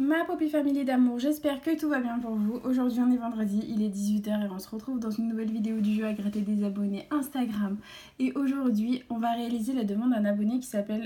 Ma Poppy Family d'amour, j'espère que tout va bien pour vous. Aujourd'hui on est vendredi, il est 18h et on se retrouve dans une nouvelle vidéo du jeu à gratter des abonnés Instagram. Et aujourd'hui on va réaliser la demande d'un abonné qui s'appelle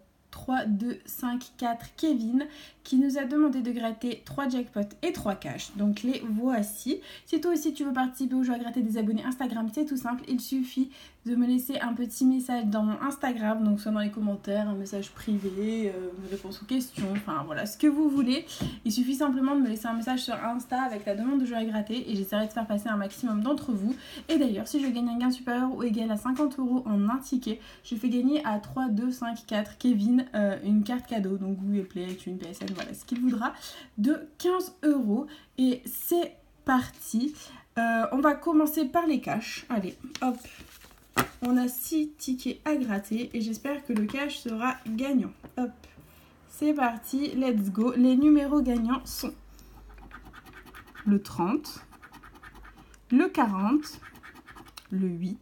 3254 Kevin, qui nous a demandé de gratter 3 jackpots et 3 cash. Donc les voici. Si toi aussi tu veux participer au jeu à gratter des abonnés Instagram, c'est tout simple, il suffit de me laisser un petit message dans mon Instagram, donc soit dans les commentaires, un message privé, une réponse aux questions, enfin voilà, ce que vous voulez. Il suffit simplement de me laisser un message sur Insta avec la demande de jeu à gratter et j'essaierai de faire passer un maximum d'entre vous. Et d'ailleurs, si je gagne un gain supérieur ou égal à 50 € en un ticket, je fais gagner à 3254 Kevin une carte cadeau, donc Google Play, une PSN, voilà ce qu'il voudra, de 15 €. Et c'est parti. On va commencer par les cash. Allez, hop. On a 6 tickets à gratter et j'espère que le cash sera gagnant. Hop, c'est parti, let's go. Les numéros gagnants sont le 30, le 40, le 8,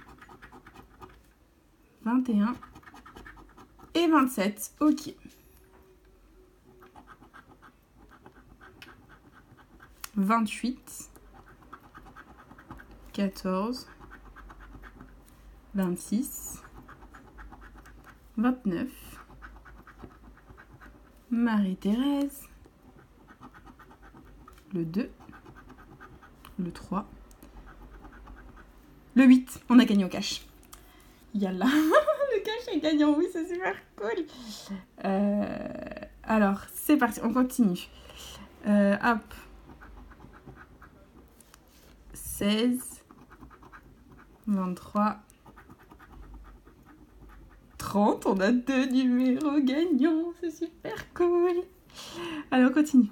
21 et 27. Ok. 28, 14, 26, 29, Marie-Thérèse, le 2, le 3, le 8. On a gagné au cash. Yallah, le cash est gagnant, oui, c'est super cool. Alors, c'est parti, on continue. Hop. 16, 23, 30, on a 2 numéros gagnants, c'est super cool. Allez, on continue.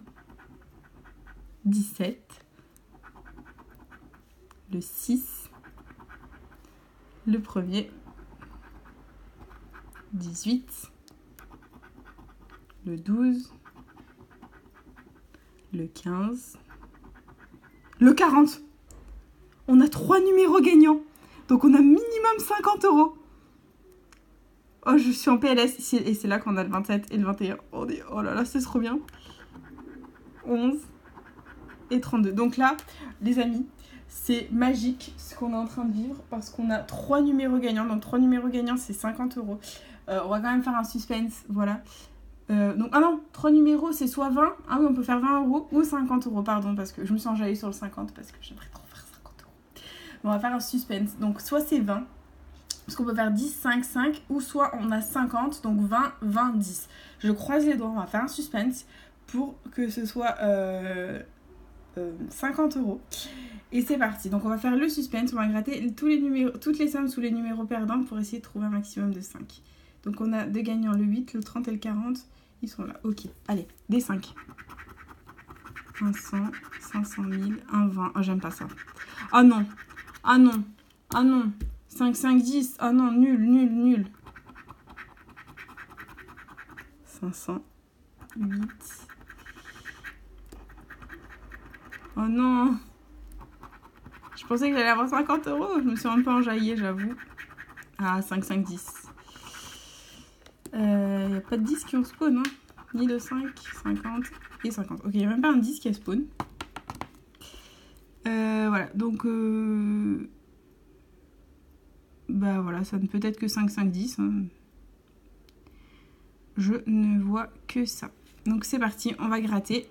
17, le 6, le premier, 18, le 12, le 15, le 40. On a 3 numéros gagnants, donc on a minimum 50 €. Oh, je suis en PLS, et c'est là qu'on a le 27 et le 21. Oh là là, c'est trop bien. 11 et 32. Donc là, les amis, c'est magique ce qu'on est en train de vivre parce qu'on a 3 numéros gagnants. Donc 3 numéros gagnants, c'est 50 €. On va quand même faire un suspense, voilà. Donc, ah non, 3 numéros, c'est soit 20, ah oui, on peut faire 20 € ou 50 €, pardon, parce que je me suis enjaillée sur le 50 parce que j'aimerais trop faire 50 €. Bon, on va faire un suspense. Donc, soit c'est 20, parce qu'on peut faire 10, 5, 5, ou soit on a 50, donc 20, 20, 10. Je croise les doigts, on va faire un suspense pour que ce soit 50 €. Et c'est parti. Donc on va faire le suspense, on va gratter toutes les sommes sous les numéros perdants pour essayer de trouver un maximum de 5. Donc on a deux gagnants, le 8, le 30 et le 40. Ils sont là. Ok, allez, des 5. 100, 500 000, 1, 20. Oh, j'aime pas ça. Ah non, ah non, ah non. 5, 5, 10. Ah non, nul, nul, nul. 500, 8. Oh non. Je pensais que j'allais avoir 50 €. Je me suis un peu enjaillée, j'avoue. Ah, 5, 5, 10. Il n'y a pas de 10 qui ont spawn, hein. Ni de 5, 50 et 50. Ok, il n'y a même pas un 10 qui a spawn. Voilà, donc... Bah voilà, ça ne peut être que 5, 5, 10. Hein. Je ne vois que ça. Donc c'est parti, on va gratter.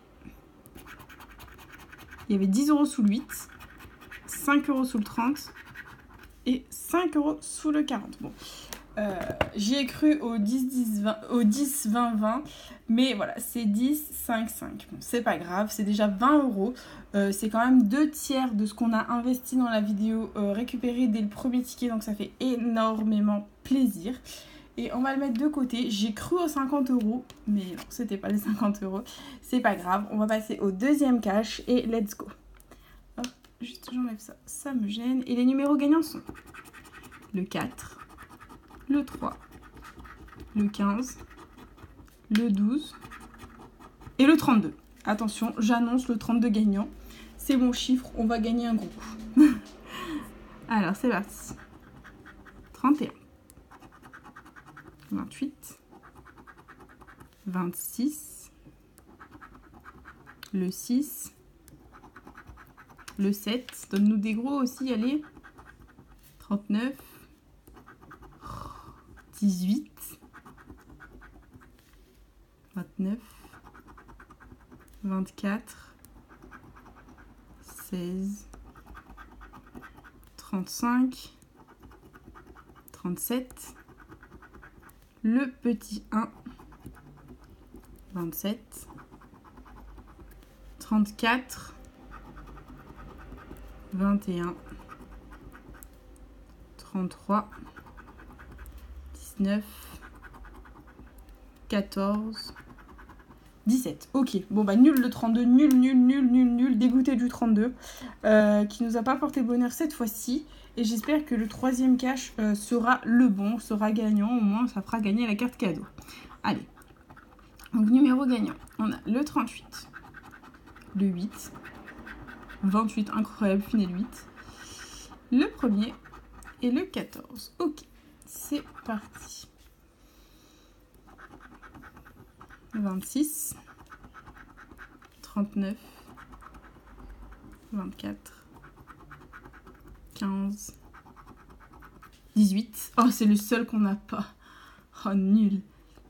Il y avait 10 € sous le 8, 5 € sous le 30 et 5 € sous le 40. Bon, j'y ai cru au 10, 10, 20, au 10, 20, 20, mais voilà, c'est 10, 5, 5. Bon, c'est pas grave, c'est déjà 20 €. C'est quand même 2 tiers de ce qu'on a investi dans la vidéo récupéré dès le premier ticket, donc ça fait énormément plaisir. Et on va le mettre de côté. J'ai cru aux 50 €, mais non, c'était pas les 50 €. C'est pas grave, on va passer au deuxième cash et let's go. Hop, juste j'enlève ça, ça me gêne. Et les numéros gagnants sont le 4, le 3, le 15, le 12 et le 32. Attention, j'annonce le 32 gagnant. C'est mon chiffre, on va gagner un gros coup. Alors, c'est parti. 31. 28, 26, le 6, le 7. Donne-nous des gros aussi, allez. 39, 18, 29, 24, 16, 35, 37, le petit 1, 27, 34, 21, 33, 19, 14, 17. Ok, bon bah nul le 32, nul, dégoûté du 32, qui nous a pas porté bonheur cette fois-ci. Et j'espère que le troisième cash sera le bon, sera gagnant, au moins ça fera gagner la carte cadeau. Allez, donc numéro gagnant, on a le 38, le 8, 28, incroyable, final 8, le premier et le 14. Ok, c'est parti. 26, 39, 24, 15, 18. Oh, c'est le seul qu'on n'a pas. Oh, nul.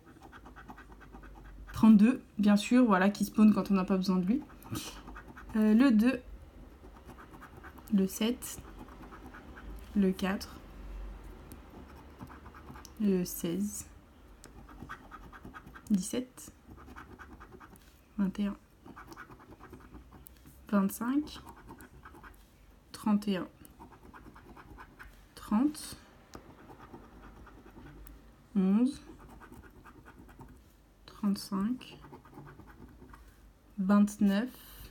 32, bien sûr, voilà, qui spawn quand on n'a pas besoin de lui. Le 2, le 7, le 4, le 16, 17, 21, 25, 31, 30, 11, 35, 29,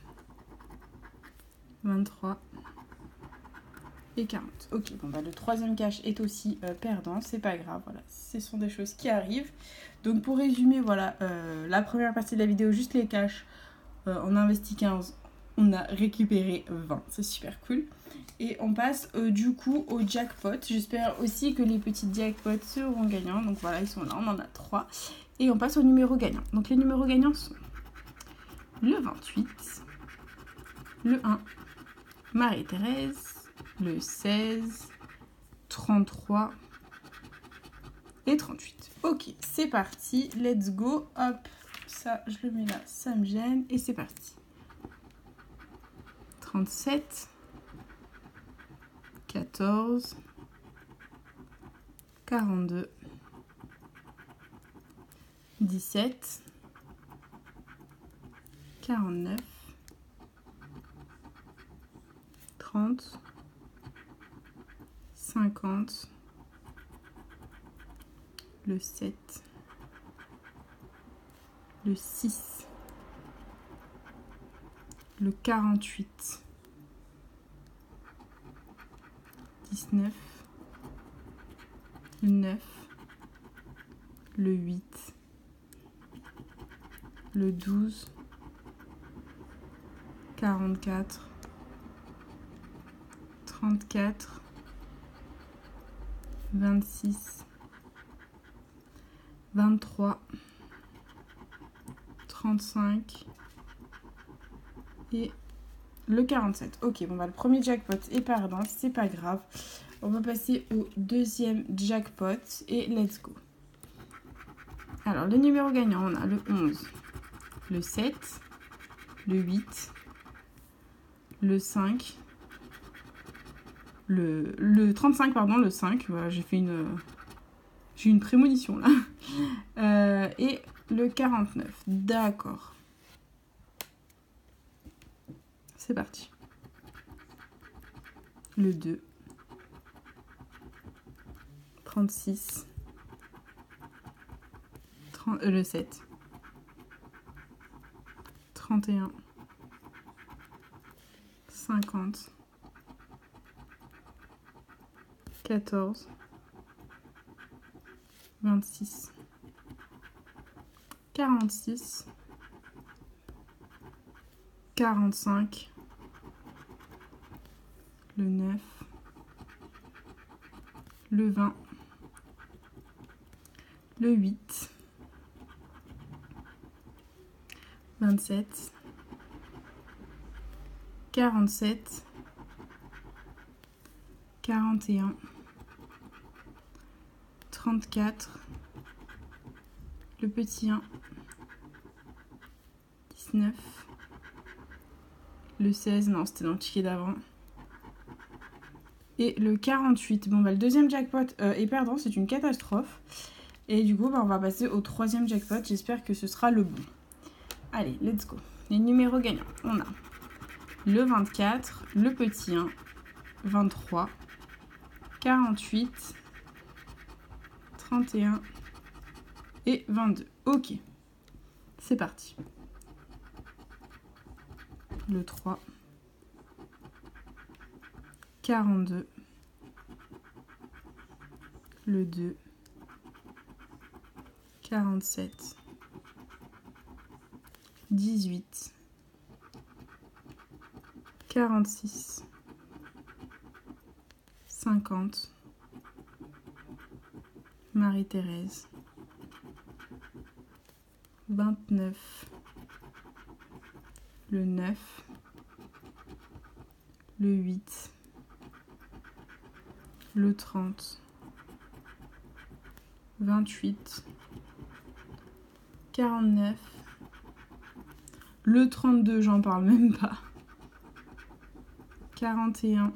23 et 40. Ok, bon bah le troisième cash est aussi perdant, c'est pas grave, voilà, ce sont des choses qui arrivent. Donc pour résumer, voilà, la première partie de la vidéo, juste les cash, on a investi 15, on a récupéré 20, c'est super cool. Et on passe du coup au jackpot. J'espère aussi que les petits jackpots seront gagnants. Donc voilà, ils sont là, on en a 3. Et on passe au numéro gagnant. Donc les numéros gagnants sont le 28, le 1, Marie-Thérèse, le 16, 33 et 38. Ok, c'est parti, let's go. Hop, ça je le mets là, ça me gêne. Et c'est parti. 37, 14, 42, 17, 49, 30, 50, le 7, le 6, le 48, 19, le 9, le 8, le 12, 44, 34, 26, 23, 35 et le 47. Ok, bon bah le premier jackpot est perdant, c'est pas grave. On va passer au deuxième jackpot et let's go. Alors les numéros gagnants, on a le 11, le 7, le 8, le 5, le 35, pardon, le 5. Voilà, j'ai une prémonition là. Et le 49. D'accord. C'est parti. Le 2. 36. Le 7. 31. 50. 14. 26. 46. 45. Le 9. Le 20. Le 8. 27. 47, 41, 34, le petit 1, 19, le 16, non c'était dans le ticket d'avant, et le 48. Bon bah le deuxième jackpot est perdant, c'est une catastrophe. Et du coup bah, on va passer au troisième jackpot, j'espère que ce sera le bon. Allez, let's go. Les numéros gagnants, on a le 24, le petit 1, 23, 48, 31 et 22. Ok, c'est parti. Le 3, 42, le 2, 47, 18, 46, 50, Marie-Thérèse, 29, le 9, le 8, le 30, 28, 49, le 32, j'en parle même pas, 41,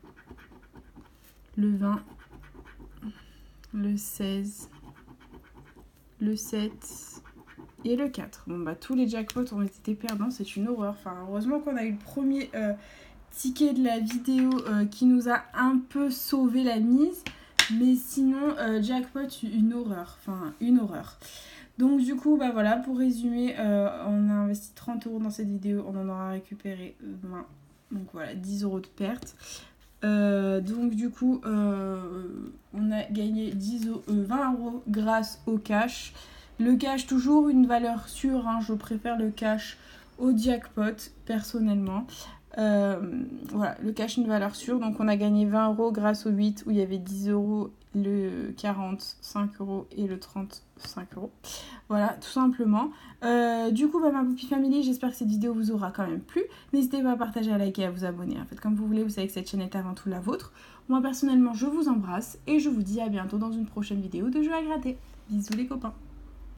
le 20, le 16, le 7 et le 4. Bon bah tous les jackpots ont été perdants, c'est une horreur. Enfin heureusement qu'on a eu le premier ticket de la vidéo qui nous a un peu sauvé la mise. Mais sinon jackpot une horreur, enfin une horreur. Donc du coup bah voilà, pour résumer, on a investi 30 € dans cette vidéo, on en aura récupéré 20. Donc voilà, 10 € de perte. Donc du coup on a gagné 20 € grâce au cash. Le cash toujours une valeur sûre, hein, je préfère le cash au jackpot personnellement. Voilà, le cash une valeur sûre, donc on a gagné 20 € grâce au 8 où il y avait 10 €, le 40 5 € et le 30 5 €. Voilà, tout simplement. Du coup bah, ma Poupie Family, j'espère que cette vidéo vous aura quand même plu. N'hésitez pas à partager, à liker et à vous abonner, en fait comme vous voulez, vous savez que cette chaîne est avant tout la vôtre. Moi personnellement je vous embrasse et je vous dis à bientôt dans une prochaine vidéo de jeux à gratter. Bisous les copains.